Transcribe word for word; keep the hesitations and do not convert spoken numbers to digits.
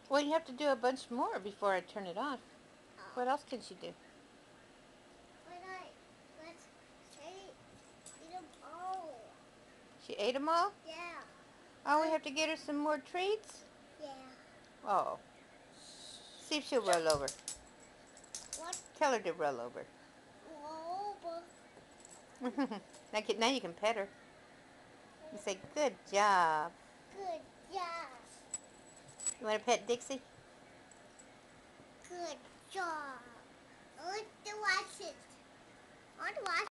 Well, you have to do a bunch more before I turn it off. Oh. What else can she do? When I let Sadie eat them all. She ate them all? Yeah. Oh, we have to get her some more treats? Yeah. Oh. See if she'll roll over. What? Tell her to roll over. Over. now, now you can pet her. You say, good job. Good job. You want to pet Dixie? Good job. I want to watch it. I want to watch